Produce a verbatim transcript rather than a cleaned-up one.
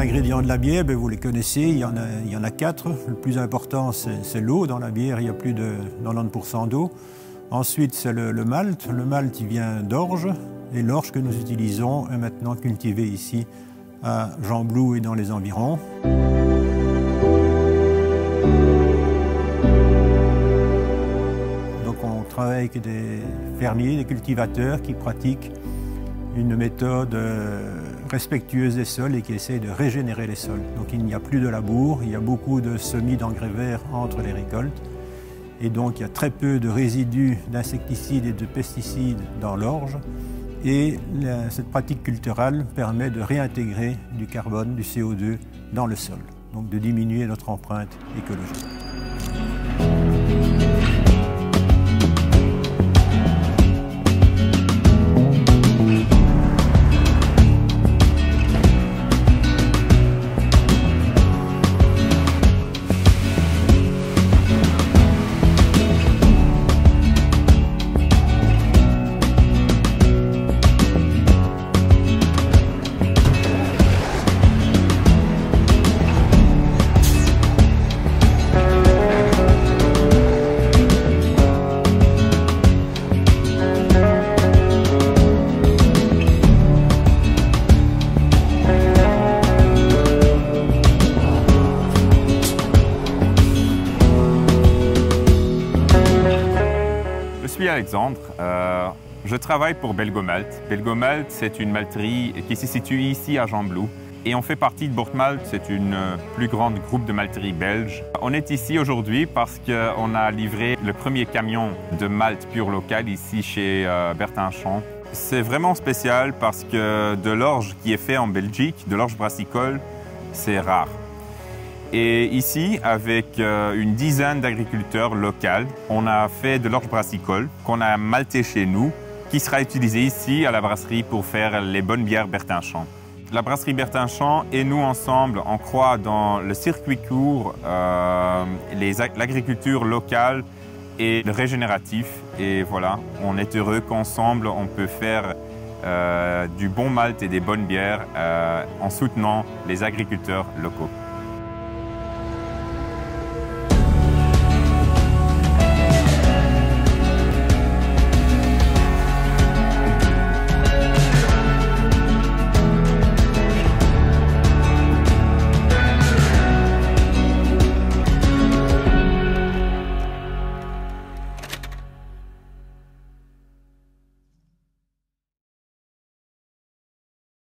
ingrédients de la bière, ben vous les connaissez, il y en a, il y en a quatre. Le plus important, c'est l'eau. Dans la bière, il y a plus de quatre-vingt-dix pour cent d'eau. Ensuite, c'est le, le malt. Le malt, il vient d'orge. Et l'orge que nous utilisons est maintenant cultivée ici à Gembloux et dans les environs. Donc on travaille avec des fermiers, des cultivateurs qui pratiquent une méthode respectueuse des sols et qui essaie de régénérer les sols. Donc il n'y a plus de labour, il y a beaucoup de semis d'engrais verts entre les récoltes. Et donc il y a très peu de résidus d'insecticides et de pesticides dans l'orge. Et la, cette pratique culturelle permet de réintégrer du carbone, du C O deux dans le sol. Donc de diminuer notre empreinte écologique. Je suis Alexandre, euh, je travaille pour Belgomalt. Belgomalt, c'est une malterie qui se situe ici à Gembloux. Et on fait partie de Bortmalt, c'est une plus grande groupe de malteries belges. On est ici aujourd'hui parce qu'on a livré le premier camion de malt pur local ici chez euh, Bertinchamp. C'est vraiment spécial parce que de l'orge qui est fait en Belgique, de l'orge brassicole, c'est rare. Et ici, avec une dizaine d'agriculteurs locaux, on a fait de l'orge brassicole qu'on a malté chez nous, qui sera utilisé ici à la brasserie pour faire les bonnes bières Bertinchamp. La brasserie Bertinchamp et nous ensemble, on croit dans le circuit court, euh, l'agriculture locale et le régénératif. Et voilà, on est heureux qu'ensemble, on peut faire euh, du bon malt et des bonnes bières euh, en soutenant les agriculteurs locaux.